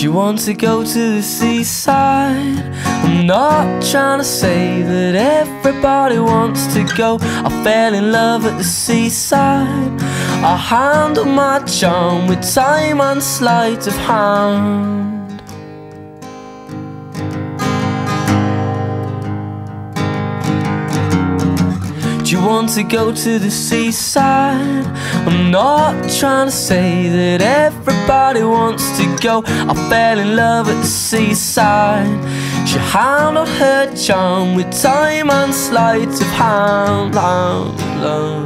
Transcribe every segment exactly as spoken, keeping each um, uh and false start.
Do you want to go to the seaside? I'm not trying to say that everybody wants to go. I fell in love at the seaside. I handle my charm with time and sleight of hand. Do you want to go to the seaside? I'm not trying to say that everybody wants to go. I fell in love at the seaside. She handled her charm with time and sleight of hand. Love, love.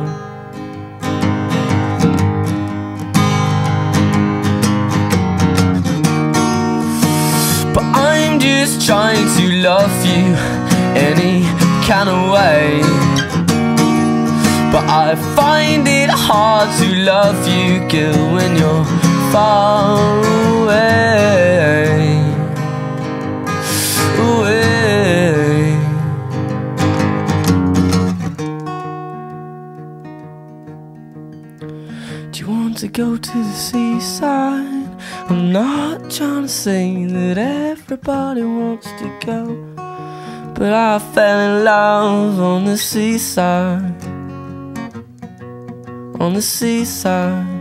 But I'm just trying to love you any kind of way. But I find it hard to love you, girl, when you're far away, away. Do you want to go to the seaside? I'm not trying to say that everybody wants to go, but I fell in love on the seaside. On the seaside.